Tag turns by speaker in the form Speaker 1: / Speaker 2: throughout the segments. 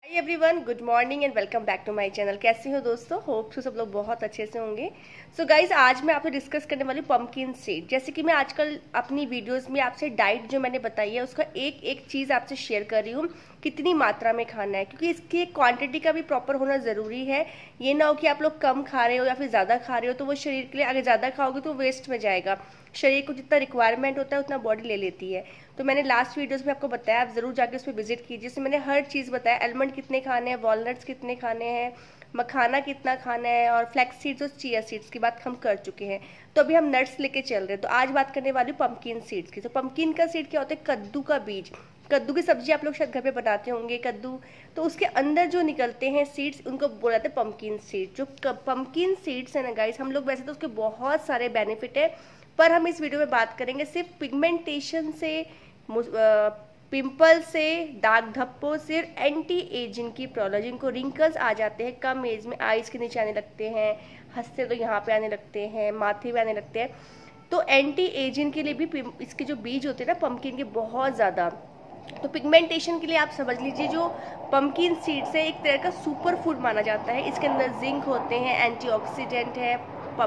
Speaker 1: Hi everyone, good morning and welcome back to my channel. कैसे हो दोस्तों? Hope so सब लोग बहुत अच्छे से होंगे। सो गाइज, आज मैं आपसे डिस्कस करने वाली पंपकिन सीड। जैसे कि मैं आजकल अपनी वीडियोस में आपसे डाइट जो मैंने बताई है उसका एक एक चीज़ आपसे शेयर कर रही हूँ, कितनी मात्रा में खाना है, क्योंकि इसकी क्वांटिटी का भी प्रॉपर होना ज़रूरी है। ये ना हो कि आप लोग कम खा रहे हो या फिर ज़्यादा खा रहे हो तो वो शरीर के लिए, अगर ज़्यादा खाओगे तो वेस्ट में जाएगा। शरीर को जितना रिक्वायरमेंट होता है उतना बॉडी ले लेती है। तो मैंने लास्ट वीडियोस में आपको बताया, आप जरूर जाके उस पर विजिट कीजिए। इसमें मैंने हर चीज़ बताया, आलमंड कितने खाने हैं, वॉलनट्स कितने खाने हैं, मखाना कितना खाना है, और फ्लैक्स सीड्स और चिया सीड्स की बात हम कर चुके हैं। तो अभी हम नट्स लेके चल रहे हैं। तो आज बात करने वाली पंपकिन सीड्स की। तो पंपकिन का सीड क्या होता है? कद्दू का बीज। कद्दू की सब्जी आप लोग शायद घर पे बनाते होंगे, कद्दू। तो उसके अंदर जो निकलते हैं सीड्स, उनको बोला जाता है पंपकिन सीड। जो पंपकिन सीड्स है ना गाइस, हम लोग वैसे तो उसके बहुत सारे बेनिफिट है, पर हम इस वीडियो में बात करेंगे सिर्फ पिगमेंटेशन से, पिंपल से, दाग धब्बों से, एंटी एजिंग की प्रॉब्लम, जिनको रिंकल्स आ जाते हैं कम एज में, आईज के नीचे आने लगते हैं, हंसते तो यहाँ पे आने लगते हैं, माथे पे आने लगते हैं। तो एंटी एजिंग के लिए भी इसके जो बीज होते हैं ना पंपकिन के, बहुत ज़्यादा। तो पिगमेंटेशन के लिए आप समझ लीजिए, जो पंपकिन सीड्स है एक तरह का सुपर फूड माना जाता है। इसके अंदर जिंक होते हैं, एंटीऑक्सीडेंट है,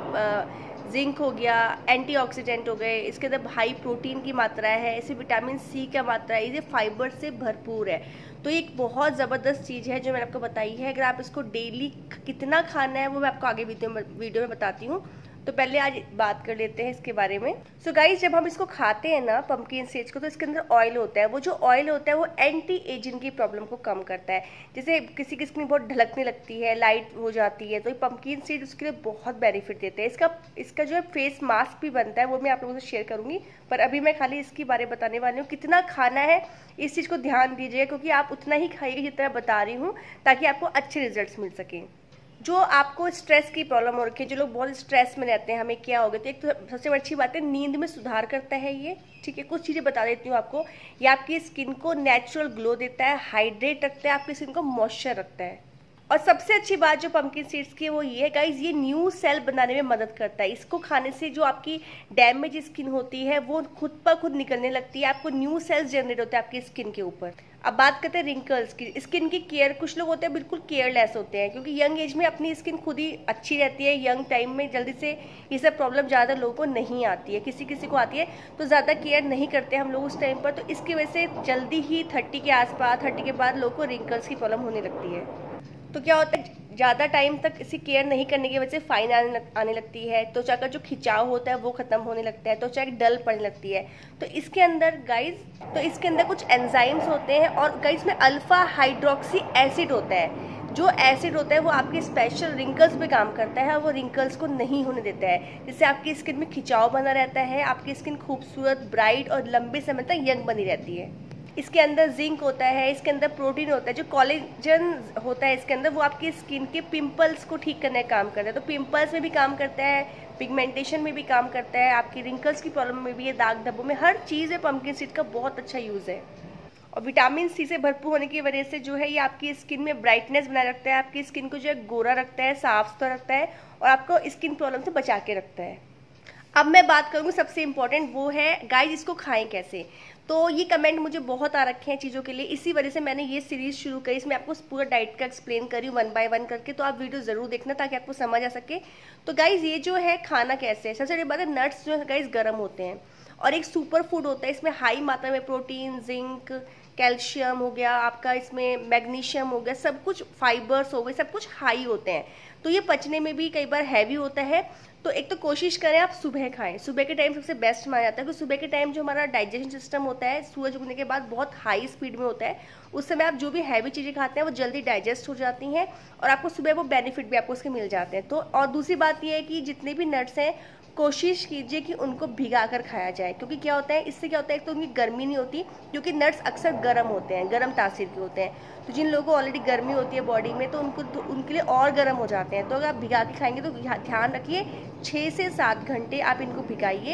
Speaker 1: जिंक हो गया, एंटीऑक्सीडेंट हो गए, इसके अंदर हाई प्रोटीन की मात्रा है, इसमें विटामिन सी का मात्रा है, ये फाइबर से भरपूर है। तो एक बहुत ज़बरदस्त चीज़ है जो मैंने आपको बताई है। अगर आप इसको डेली कितना खाना है वो मैं आपको आगे वीडियो में बताती हूँ। तो पहले आज बात कर लेते हैं इसके बारे में। सो गाइस, जब हम इसको खाते हैं ना पंपकिन सीड्स को, तो इसके अंदर ऑयल होता है। वो जो ऑयल होता है वो एंटी एजिंग की प्रॉब्लम को कम करता है। जैसे किसी की स्किन बहुत ढलकने लगती है, लाइट हो जाती है, तो ये पंपकिन सीड उसके लिए बहुत बेनिफिट देते हैं। इसका जो है फेस मास्क भी बनता है, वो मैं आप लोगों से शेयर करूंगी, पर अभी मैं खाली इसके बारे में बताने वाली हूँ। कितना खाना है इस चीज़ को ध्यान दीजिएगा, क्योंकि आप उतना ही खाइए जितना बता रही हूँ, ताकि आपको अच्छे रिजल्ट मिल सकें। जो आपको स्ट्रेस की प्रॉब्लम हो रखी है, जो लोग बहुत स्ट्रेस में रहते हैं, हमें क्या हो गया, तो एक तो सबसे अच्छी बात है, नींद में सुधार करता है ये। ठीक है, कुछ चीज़ें बता देती हूँ आपको। ये आपकी स्किन को नेचुरल ग्लो देता है, हाइड्रेट रखता है, आपकी स्किन को मॉइस्चर रखता है। और सबसे अच्छी बात जो पंपकिन सीड्स की है वो ये है गाइज, ये न्यू सेल बनाने में मदद करता है। इसको खाने से जो आपकी डैमेज स्किन होती है वो खुद पर खुद निकलने लगती है, आपको न्यू सेल्स जनरेट होते हैं आपकी स्किन के ऊपर। अब बात करते हैं रिंकल्स की, स्किन की केयर। कुछ लोग होते हैं बिल्कुल केयरलेस होते हैं, क्योंकि यंग एज में अपनी स्किन खुद ही अच्छी रहती है। यंग टाइम में जल्दी से ये सब प्रॉब्लम ज़्यादा लोगों को नहीं आती है, किसी किसी को आती है, तो ज़्यादा केयर नहीं करते हम लोग उस टाइम पर। तो इसकी वजह से जल्दी ही 30 के आसपास, 30 के बाद लोगों को रिंकल्स की प्रॉब्लम होने लगती है। तो क्या होता है, ज़्यादा टाइम तक इसी केयर नहीं करने की वजह से फाइन आने लगती है, त्वचा का जो खिंचाव होता है वो खत्म होने लगता है, त्वचा डल पड़ने लगती है। तो इसके अंदर गाइज, तो इसके अंदर कुछ एंजाइम्स होते हैं, और गाइज में अल्फा हाइड्रोक्सी एसिड होता है। जो एसिड होता है वो आपके स्पेशल रिंकल्स पे काम करता है, और वो रिंकल्स को नहीं होने देता है, जिससे आपकी स्किन में खिंचाव बना रहता है, आपकी स्किन खूबसूरत, ब्राइट और लंबे समय तक यंग बनी रहती है। इसके अंदर जिंक होता है, इसके अंदर प्रोटीन होता है, जो कोलेजन होता है इसके अंदर, वो आपकी स्किन के पिंपल्स को ठीक करने का काम करता है। तो पिंपल्स में भी काम करता है, पिगमेंटेशन में भी काम करता है, आपकी रिंकल्स की प्रॉब्लम में भी, ये दाग धब्बों में, हर चीज़ है पंपकिन सीड का बहुत अच्छा यूज़ है। और विटामिन सी से भरपूर होने की वजह से जो है ये आपकी स्किन में ब्राइटनेस बनाए रखता है, आपकी स्किन को जो है गोरा रखता है, साफ सुथरा रखता है, और आपको स्किन प्रॉब्लम से बचा के रखता है। अब मैं बात करूँगी सबसे इम्पोर्टेंट, वो है गाइज इसको खाएं कैसे। तो ये कमेंट मुझे बहुत आ रखे हैं चीज़ों के लिए, इसी वजह से मैंने ये सीरीज़ शुरू करी। इसमें आपको पूरा डाइट का एक्सप्लेन करी 1 बाय 1 करके, तो आप वीडियो ज़रूर देखना ताकि आपको समझ आ सके। तो गाइज ये जो है खाना कैसे है, सबसे बड़ी बात है, नट्स जो है गाइज गर्म होते हैं, और एक सुपर फूड होता है, इसमें हाई मात्रा में प्रोटीन, जिंक, कैल्शियम हो गया आपका, इसमें मैग्नीशियम हो गया, सब कुछ, फाइबर्स हो गए, सब कुछ हाई होते हैं। तो ये पचने में भी कई बार हैवी होता है। तो एक तो कोशिश करें आप सुबह खाएं, सुबह के टाइम सबसे बेस्ट माना जाता है, क्योंकि सुबह के टाइम जो हमारा डाइजेशन सिस्टम होता है सूरज उगने के बाद बहुत हाई स्पीड में होता है। उस समय आप जो भी हैवी चीज़ें खाते हैं वो जल्दी डाइजेस्ट हो जाती हैं, और आपको सुबह वो बेनिफिट भी आपको उसके मिल जाते हैं। तो और दूसरी बात ये है कि जितने भी नट्स हैं कोशिश कीजिए कि उनको भिगा कर खाया जाए, क्योंकि क्या होता है, इससे क्या होता है, एक तो उनकी गर्मी नहीं होती, क्योंकि नट्स अक्सर गर्म होते हैं, गर्म तासीर के होते हैं। तो जिन लोगों को ऑलरेडी गर्मी होती है बॉडी में, तो उनके लिए और गर्म हो जाते हैं। तो अगर आप भिगा के खाएंगे तो ध्यान रखिए 6 से 7 घंटे आप इनको भिगाइए।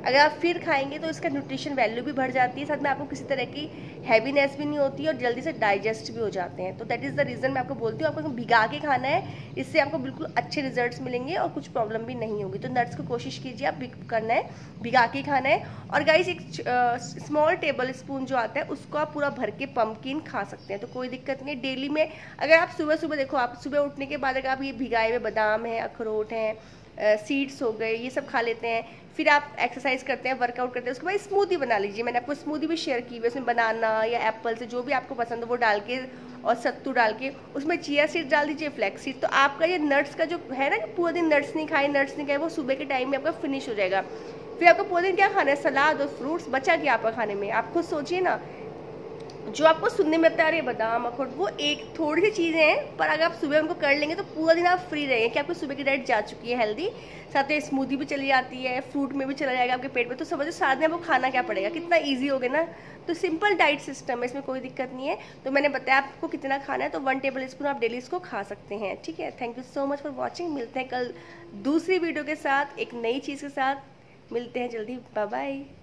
Speaker 1: अगर आप फिर खाएंगे तो इसका न्यूट्रिशन वैल्यू भी बढ़ जाती है, साथ में आपको किसी तरह की हैवीनेस भी नहीं होती है और जल्दी से डाइजेस्ट भी हो जाते हैं। तो दैट इज़ द रीज़न मैं आपको बोलती हूँ आपको भिगा के खाना है, इससे आपको बिल्कुल अच्छे रिजल्ट्स मिलेंगे और कुछ प्रॉब्लम भी नहीं होगी। तो नट्स को कोशिश कीजिए आप करना है, भिगा के खाना है। और गाइस एक स्मॉल टेबल स्पून जो आता है उसको आप पूरा भर के पम्पकिन खा सकते हैं, तो कोई दिक्कत नहीं है। डेली में अगर आप सुबह सुबह देखो, आप सुबह उठने के बाद अगर आप ये भिगाए हुए बादाम हैं, अखरोट हैं, सीड्स हो गए, ये सब खा लेते हैं, फिर आप एक्सरसाइज करते हैं, वर्कआउट करते हैं, उसके बाद स्मूदी बना लीजिए। मैंने आपको स्मूदी भी शेयर की हुई है, उसमें बनाना या एप्पल से जो भी आपको पसंद हो वो डाल के और सत्तू डाल के उसमें चिया सीड डाल दीजिए, फ्लैक्स सीड। तो आपका ये नट्स का जो है ना कि पूरा दिन नट्स नहीं खाए, वो सुबह के टाइम में आपका फिनिश हो जाएगा। फिर आपको पूरे दिन क्या खाना है, सलाद और फ्रूट्स, बचा क्या आपका खाने में? आप खुद सोचिए ना, जो आपको सुनने में लगता है अरे बादाम अखरोट, वो एक थोड़ी सी चीज़ें हैं, पर अगर आप सुबह उनको कर लेंगे तो पूरा दिन आप फ्री रहेंगे कि आपको सुबह की डाइट जा चुकी है हेल्दी, साथ में स्मूदी भी चली जाती है, फ्रूट में भी चला जाएगा आपके पेट में। तो समझो साथ में आपको खाना क्या पड़ेगा, कितना ईजी हो गया ना। तो सिंपल डाइट सिस्टम है, इसमें कोई दिक्कत नहीं है। तो मैंने बताया आपको कितना खाना है, तो 1 टेबल स्पून आप डेली इसको खा सकते हैं, ठीक है। Thank you so much for watching. मिलते हैं कल दूसरी वीडियो के साथ, एक नई चीज़ के साथ मिलते हैं जल्दी। Bye bye.